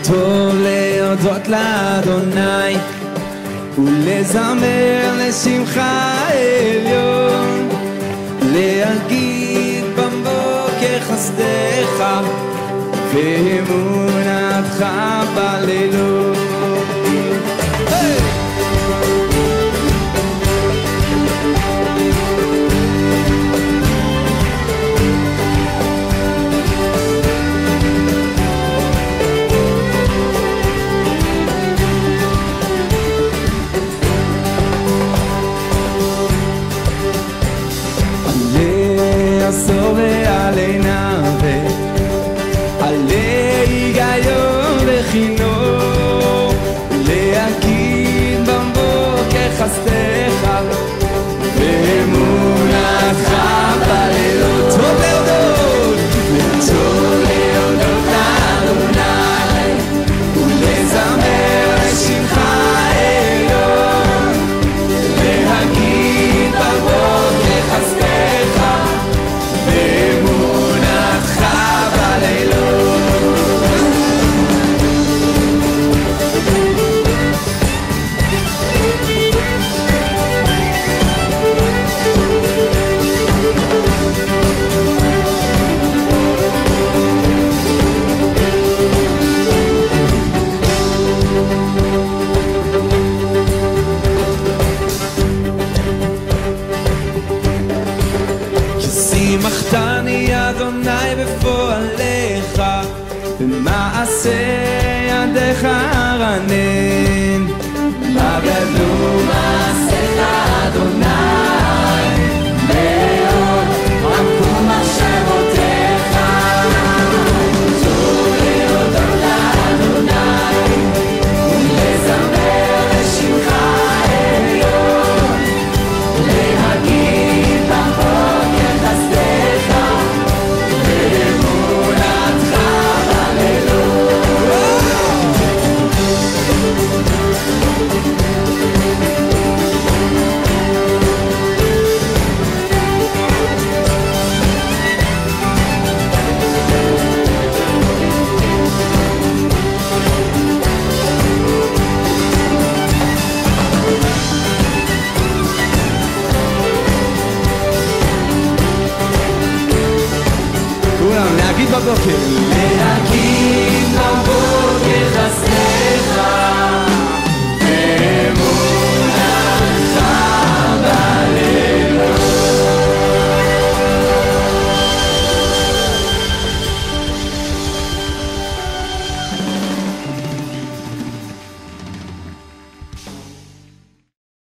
טוב להודות לאדוני ולזמר לשמחה עליון, להגיד בבוקר חסדך ואמונתך בלילות. עשור ועלינה ועלי היגיון וחינוך, להגיד בבוקר חסדך ואמונתך בלילות. טוב להודות, טוב להודות לאדוני ולזמר לשמך עליון, להגיד בבוקר חסדך ואמונתך בלילות. שימחתני אדוני בפועליך, במעשה ידיך ארנן. מה גדלו מעשיך אדוני, מאוד עמקו מחשבותיך. טוב להודות לאדוני ולזמר לשמך עליון, להגיד בבוקר חסדך ואמונתך בלילות. כולם להגיד בבוקר, להגיד